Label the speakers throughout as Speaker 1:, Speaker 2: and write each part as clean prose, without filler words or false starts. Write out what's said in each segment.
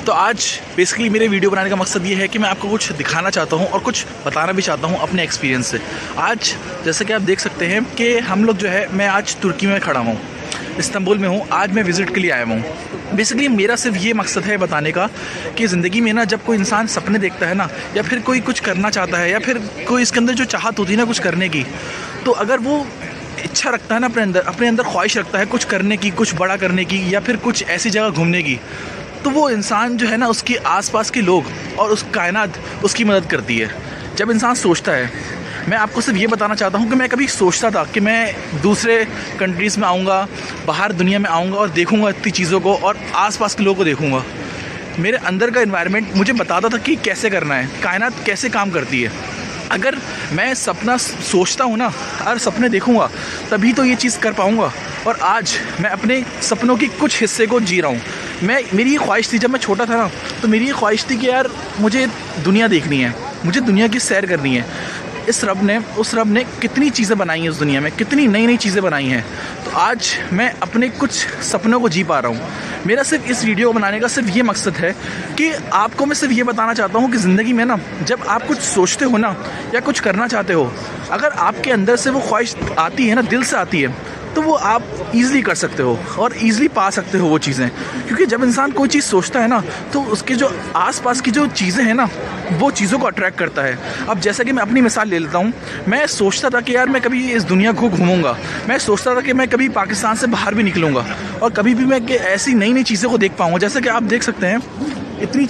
Speaker 1: तो आज बेसिकली मेरे वीडियो बनाने का मकसद ये है कि मैं आपको कुछ दिखाना चाहता हूँ और कुछ बताना भी चाहता हूँ अपने एक्सपीरियंस से। आज जैसे कि आप देख सकते हैं कि हम लोग जो है, मैं आज तुर्की में खड़ा हूँ, इस्तांबुल में हूँ। आज मैं विज़िट के लिए आया हूँ। बेसिकली मेरा सिर्फ ये मकसद है बताने का कि ज़िंदगी में ना, जब कोई इंसान सपने देखता है ना, या फिर कोई कुछ करना चाहता है, या फिर कोई इसके अंदर जो चाहत होती है ना कुछ करने की, तो अगर वो इच्छा रखता है ना, अपने अंदर ख्वाहिश रखता है कुछ करने की, कुछ बड़ा करने की, या फिर कुछ ऐसी जगह घूमने की, तो वो इंसान जो है ना, उसके आसपास के लोग और उस कायनात उसकी मदद करती है। जब इंसान सोचता है, मैं आपको सिर्फ ये बताना चाहता हूँ कि मैं कभी सोचता था कि मैं दूसरे कंट्रीज़ में आऊँगा, बाहर दुनिया में आऊँगा और देखूँगा इतनी चीज़ों को और आसपास के लोगों को देखूँगा। मेरे अंदर का एनवायरनमेंट मुझे बताता था कि कैसे करना है, कायनात कैसे काम करती है। अगर मैं सपना सोचता हूँ ना और सपने देखूँगा, तभी तो ये चीज़ कर पाऊँगा। और आज मैं अपने सपनों की कुछ हिस्से को जी रहा हूँ। मेरी ये ख्वाहिश थी, जब मैं छोटा था ना, तो मेरी ये ख्वाहिश थी कि यार मुझे दुनिया देखनी है, मुझे दुनिया की सैर करनी है। उस रब ने कितनी चीज़ें बनाई हैं, उस दुनिया में कितनी नई नई चीज़ें बनाई हैं। तो आज मैं अपने कुछ सपनों को जी पा रहा हूँ। मेरा सिर्फ इस वीडियो को बनाने का सिर्फ ये मकसद है कि आपको मैं सिर्फ ये बताना चाहता हूँ कि ज़िंदगी में ना, जब आप कुछ सोचते हो ना या कुछ करना चाहते हो, अगर आपके अंदर से वो ख्वाहिश आती है ना, दिल से आती है, तो वो आप ईज़िली कर सकते हो और ईज़िली पा सकते हो वो चीज़ें। क्योंकि जब इंसान कोई चीज़ सोचता है ना, तो उसके जो आसपास की जो चीज़ें हैं ना, वो चीज़ों को अट्रैक्ट करता है। अब जैसा कि मैं अपनी मिसाल ले लेता हूँ, मैं सोचता था कि यार मैं कभी इस दुनिया को घूमूंगा, मैं सोचता था कि मैं कभी पाकिस्तान से बाहर भी निकलूँगा और कभी भी मैं ऐसी नई नई चीज़ें को देख पाऊँगा। जैसे कि आप देख सकते हैं, इतनी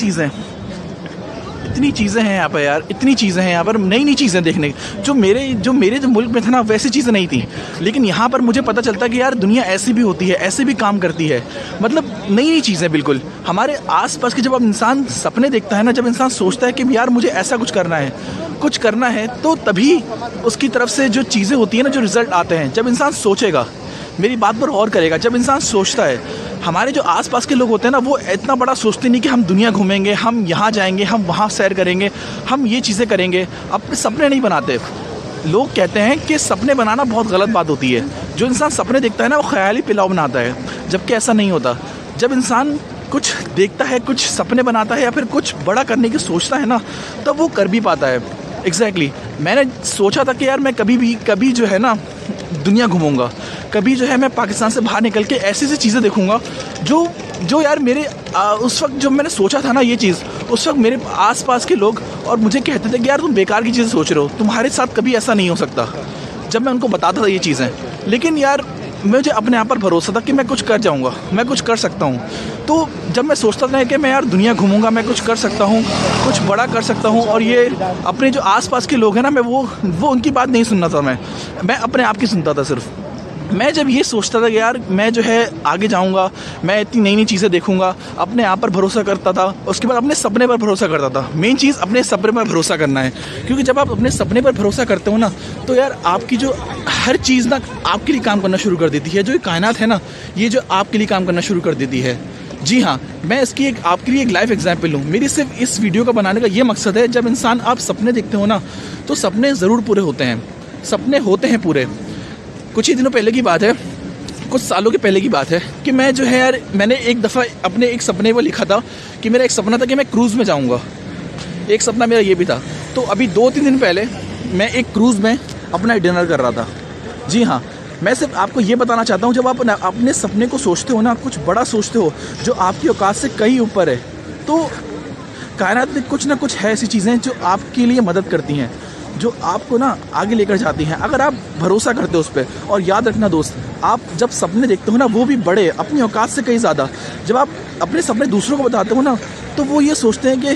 Speaker 1: चीज़ें हैं यहाँ पर यार, इतनी चीज़ें हैं यहाँ पर, नई नई चीज़ें देखने जो मेरे मुल्क में था ना, वैसी चीज़ें नहीं थी। लेकिन यहाँ पर मुझे पता चलता कि यार दुनिया ऐसी भी होती है, ऐसे भी काम करती है। मतलब नई नई चीज़ें बिल्कुल हमारे आसपास की। जब अब इंसान सपने देखता है ना, जब इंसान सोचता है कि यार मुझे ऐसा कुछ करना है, तो तभी उसकी तरफ से जो चीज़ें होती हैं ना, जो रिज़ल्ट आते हैं, जब इंसान सोचेगा, मेरी बात पर गौर करेगा, जब इंसान सोचता है। हमारे जो आसपास के लोग होते हैं ना, वो इतना बड़ा सोचते नहीं कि हम दुनिया घूमेंगे, हम यहाँ जाएंगे, हम वहाँ सैर करेंगे, हम ये चीज़ें करेंगे। अपने सपने नहीं बनाते। लोग कहते हैं कि सपने बनाना बहुत गलत बात होती है। जो इंसान सपने देखता है ना, वो ख्याली पुलाव बनाता है, जबकि ऐसा नहीं होता। जब इंसान कुछ देखता है, कुछ सपने बनाता है या फिर कुछ बड़ा करने की सोचता है ना, तब वो कर भी पाता है। एग्जैक्टली मैंने सोचा था कि यार मैं कभी जो है ना दुनिया घूमूंगा, कभी जो है मैं पाकिस्तान से बाहर निकल के ऐसी चीज़ें देखूंगा जो यार मेरे उस वक्त जब मैंने सोचा था ना ये चीज़, उस वक्त मेरे आसपास के लोग और मुझे कहते थे कि यार तुम बेकार की चीज़ें सोच रहे हो, तुम्हारे साथ कभी ऐसा नहीं हो सकता। जब मैं उनको बताता था ये चीज़ें, लेकिन यार मुझे अपने आप पर भरोसा था कि मैं कुछ कर जाऊंगा, मैं कुछ कर सकता हूं। तो जब मैं सोचता था कि मैं यार दुनिया घूमूंगा, मैं कुछ कर सकता हूं, कुछ बड़ा कर सकता हूं, और ये अपने जो आसपास के लोग हैं ना, मैं वो उनकी बात नहीं सुनना था, मैं अपने आप की सुनता था सिर्फ। मैं जब ये सोचता था कि यार मैं जो है आगे जाऊंगा, मैं इतनी नई नई चीज़ें देखूंगा, अपने आप पर भरोसा करता था। उसके बाद अपने सपने पर भरोसा करता था। मेन चीज़ अपने सपने पर भरोसा करना है, क्योंकि जब आप अपने सपने पर भरोसा करते हो ना, तो यार आपकी जो हर चीज़ ना आपके लिए काम करना शुरू कर देती है। जो ये कायनात है ना, ये जो आपके लिए काम करना शुरू कर देती है। जी हाँ, मैं इसकी आपके लिए एक लाइव एग्जाम्पल हूँ। मेरी सिर्फ इस वीडियो का बनाने का ये मकसद है, जब इंसान आप सपने देखते हो ना, तो सपने ज़रूर पूरे होते हैं, सपने होते हैं पूरे। कुछ ही दिनों पहले की बात है, कुछ सालों के पहले की बात है कि मैं जो है यार, मैंने एक दफ़ा अपने एक सपने में लिखा था कि मेरा एक सपना था कि मैं क्रूज़ में जाऊंगा। एक सपना मेरा ये भी था। तो अभी 2-3 दिन पहले मैं एक क्रूज़ में अपना डिनर कर रहा था। जी हाँ, मैं सिर्फ आपको ये बताना चाहता हूँ, जब आप अपने सपने को सोचते हो ना, कुछ बड़ा सोचते हो जो आपकी औकात से कहीं ऊपर है, तो कायनात में कुछ ना कुछ है ऐसी चीज़ें जो आपके लिए मदद करती हैं, जो आपको ना आगे लेकर जाती हैं, अगर आप भरोसा करते हो उस पर। और याद रखना दोस्त, आप जब सपने देखते हो ना, वो भी बड़े, अपनी औकात से कहीं ज़्यादा, जब आप अपने सपने दूसरों को बताते हो ना, तो वो ये सोचते हैं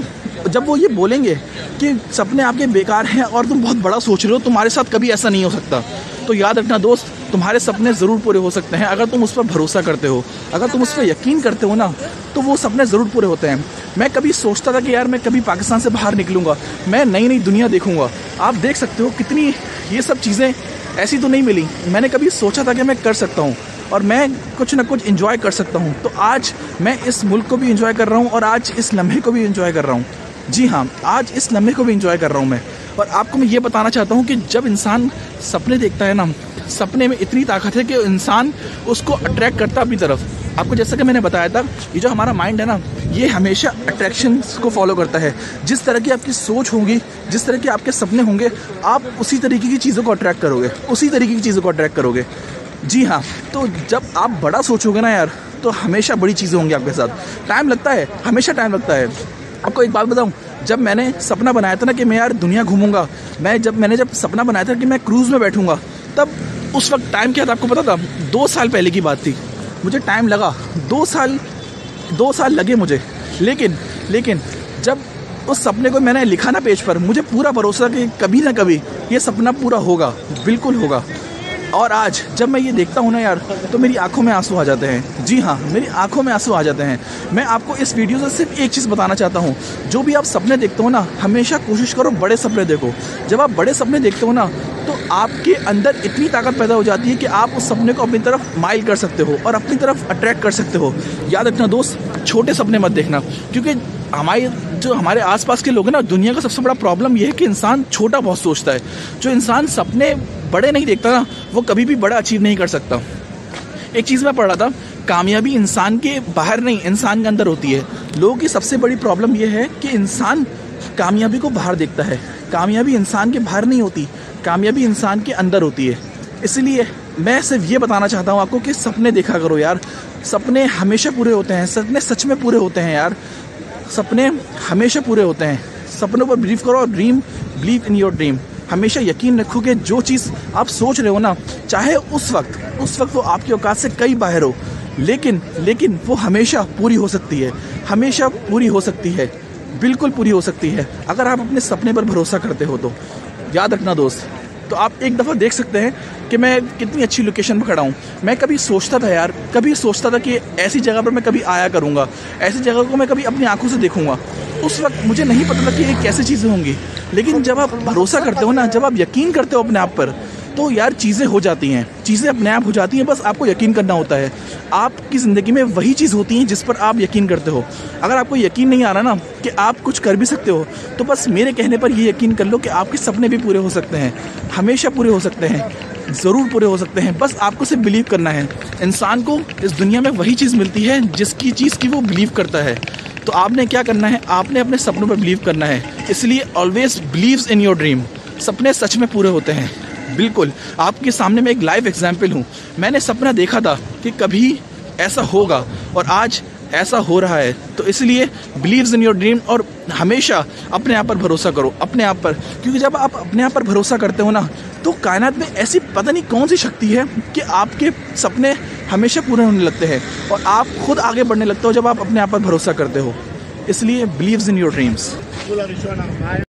Speaker 1: कि जब वो ये बोलेंगे कि सपने आपके बेकार हैं और तुम बहुत बड़ा सोच रहे हो, तुम्हारे साथ कभी ऐसा नहीं हो सकता। तो याद रखना दोस्त, तुम्हारे सपने ज़रूर पूरे हो सकते हैं अगर तुम उस पर भरोसा करते हो, अगर तुम उस पर यकीन करते हो ना, तो वो सपने ज़रूर पूरे होते हैं। मैं कभी सोचता था कि यार मैं कभी पाकिस्तान से बाहर निकलूँगा, मैं नई नई दुनिया देखूँगा। आप देख सकते हो कितनी ये सब चीज़ें ऐसी तो नहीं मिली। मैंने कभी सोचा था कि मैं कर सकता हूँ और मैं कुछ ना कुछ एंजॉय कर सकता हूँ। तो आज मैं इस मुल्क को भी एंजॉय कर रहा हूँ और आज इस लम्हे को भी एंजॉय कर रहा हूँ। जी हाँ, आज इस लम्हे को भी एंजॉय कर रहा हूँ मैं। और आपको मैं ये बताना चाहता हूँ कि जब इंसान सपने देखता है ना, सपने में इतनी ताकत है कि इंसान उसको अट्रैक्ट करता है अपनी तरफ। आपको जैसा कि मैंने बताया था, ये जो हमारा माइंड है ना, ये हमेशा अट्रैक्शंस को फॉलो करता है। जिस तरह की आपकी सोच होगी, जिस तरह के आपके सपने होंगे, आप उसी तरीके की चीज़ों को अट्रैक्ट करोगे, उसी तरीके की चीज़ों को अट्रैक्ट करोगे। जी हाँ, तो जब आप बड़ा सोचोगे ना यार, तो हमेशा बड़ी चीज़ें होंगी आपके साथ। टाइम लगता है, हमेशा टाइम लगता है। आपको एक बात बताऊं, जब मैंने सपना बनाया था ना कि मैं यार दुनिया घूमूंगा, मैंने जब सपना बनाया था कि मैं क्रूज़ में बैठूंगा, तब उस वक्त टाइम क्या था आपको पता था? 2 साल पहले की बात थी। मुझे टाइम लगा, 2 साल लगे मुझे। लेकिन जब उस सपने को मैंने लिखा ना पेज पर, मुझे पूरा भरोसा कि कभी ना कभी ये सपना पूरा होगा, बिल्कुल होगा। और आज जब मैं ये देखता हूँ ना यार, तो मेरी आंखों में आंसू आ जाते हैं। जी हाँ, मेरी आंखों में आंसू आ जाते हैं। मैं आपको इस वीडियो से सिर्फ एक चीज़ बताना चाहता हूँ, जो भी आप सपने देखते हो ना, हमेशा कोशिश करो बड़े सपने देखो। जब आप बड़े सपने देखते हो ना, तो आपके अंदर इतनी ताकत पैदा हो जाती है कि आप उस सपने को अपनी तरफ माइल कर सकते हो और अपनी तरफ अट्रैक्ट कर सकते हो। याद रखना दोस्त, छोटे सपने मत देखना, क्योंकि हमारे आसपास के लोग हैं ना, दुनिया का सबसे बड़ा प्रॉब्लम यह है कि इंसान छोटा बहुत सोचता है। जो इंसान सपने बड़े नहीं देखता ना, वो कभी भी बड़ा अचीव नहीं कर सकता। एक चीज़ मैं पढ़ रहा था, कामयाबी इंसान के बाहर नहीं, इंसान के अंदर होती है। लोगों की सबसे बड़ी प्रॉब्लम यह है कि इंसान कामयाबी को बाहर देखता है। कामयाबी इंसान के बाहर नहीं होती, कामयाबी इंसान के अंदर होती है। इसलिए मैं सिर्फ ये बताना चाहता हूँ आपको कि सपने देखा करो यार। सपने हमेशा पूरे होते हैं, सपने सच में पूरे होते हैं यार। सपने हमेशा पूरे होते हैं। सपनों पर बिलीव करो और बिलीव इन योर ड्रीम। हमेशा यकीन रखो कि जो चीज़ आप सोच रहे हो ना, चाहे उस वक्त वो आपकी औकात से कई बाहर हो, लेकिन वो हमेशा पूरी हो सकती है, हमेशा पूरी हो सकती है, बिल्कुल पूरी हो सकती है, अगर आप अपने सपने पर भरोसा करते हो तो। याद रखना दोस्त। तो आप एक दफ़ा देख सकते हैं कि मैं कितनी अच्छी लोकेशन पर खड़ा हूँ। मैं कभी सोचता था कि ऐसी जगह पर मैं कभी आया करूँगा, ऐसी जगह को मैं कभी अपनी आंखों से देखूँगा। उस वक्त मुझे नहीं पता था कि ये कैसी चीज़ें होंगी, लेकिन जब आप भरोसा करते हो ना, जब आप यकीन करते हो अपने आप पर, तो यार चीज़ें हो जाती हैं, चीज़ें अपने आप हो जाती हैं। बस आपको यकीन करना होता है। आपकी ज़िंदगी में वही चीज़ होती है जिस पर आप यकीन करते हो। अगर आपको यकीन नहीं आ रहा ना कि आप कुछ कर भी सकते हो, तो बस मेरे कहने पर ये यकीन कर लो कि आपके सपने भी पूरे हो सकते हैं, हमेशा पूरे हो सकते हैं, ज़रूर पूरे हो सकते हैं। बस आपको सिर्फ बिलीव करना है। इंसान को इस दुनिया में वही चीज़ मिलती है जिसकी चीज़ की वो बिलीव करता है। तो आपने क्या करना है? आपने अपने सपनों पर बिलीव करना है। इसलिए always believes in your dream. सपने सच में पूरे होते हैं, बिल्कुल। आपके सामने मैं एक लाइव एग्जाम्पल हूँ। मैंने सपना देखा था कि कभी ऐसा होगा और आज ऐसा हो रहा है। तो इसलिए बिलीव्स इन योर ड्रीम और हमेशा अपने आप पर भरोसा करो, अपने आप पर। क्योंकि जब आप अपने आप पर भरोसा करते हो ना, तो कायनात में ऐसी पता नहीं कौन सी शक्ति है कि आपके सपने हमेशा पूरे होने लगते हैं और आप खुद आगे बढ़ने लगते हो जब आप अपने आप पर भरोसा करते हो। इसलिए बिलीव्स इन योर ड्रीम्स।